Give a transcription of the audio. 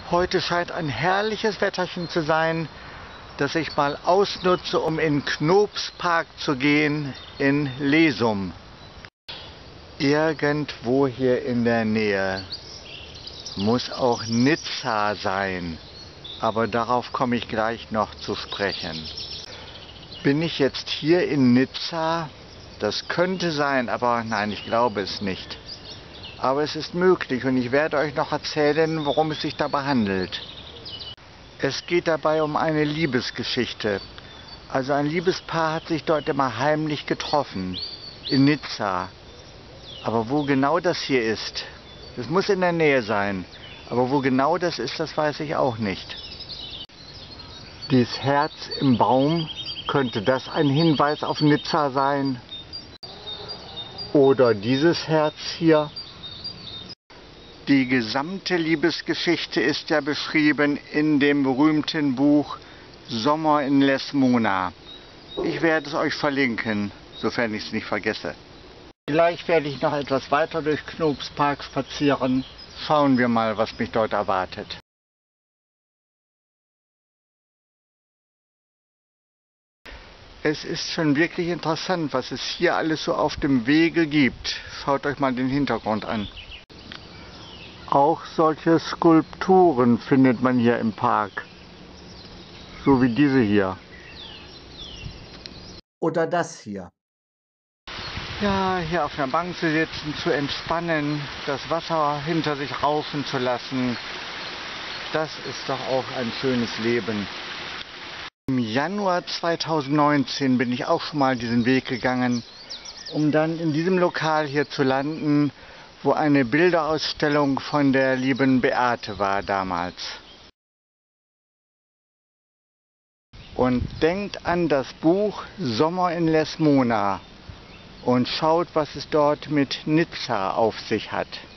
Heute scheint ein herrliches Wetterchen zu sein, das ich mal ausnutze, um in Knopspark zu gehen in Lesum. Irgendwo hier in der Nähe muss auch Nizza sein, aber darauf komme ich gleich noch zu sprechen. Bin ich jetzt hier in Nizza? Das könnte sein, aber nein, ich glaube es nicht. Aber es ist möglich und ich werde euch noch erzählen, worum es sich dabei handelt. Es geht dabei um eine Liebesgeschichte. Also ein Liebespaar hat sich dort immer heimlich getroffen, in Nizza. Aber wo genau das hier ist, es muss in der Nähe sein, aber wo genau das ist, das weiß ich auch nicht. Dieses Herz im Baum, könnte das ein Hinweis auf Nizza sein? Oder dieses Herz hier? Die gesamte Liebesgeschichte ist ja beschrieben in dem berühmten Buch Sommer in Lesmona. Ich werde es euch verlinken, sofern ich es nicht vergesse. Vielleicht werde ich noch etwas weiter durch Knopspark spazieren. Schauen wir mal, was mich dort erwartet. Es ist schon wirklich interessant, was es hier alles so auf dem Wege gibt. Schaut euch mal den Hintergrund an. Auch solche Skulpturen findet man hier im Park. So wie diese hier. Oder das hier. Ja, hier auf einer Bank zu sitzen, zu entspannen, das Wasser hinter sich raufen zu lassen, das ist doch auch ein schönes Leben. Im Januar 2019 bin ich auch schon mal diesen Weg gegangen, um dann in diesem Lokal hier zu landen, wo eine Bilderausstellung von der lieben Beate war damals. Und denkt an das Buch Sommer in Lesmona und schaut, was es dort mit Nizza auf sich hat.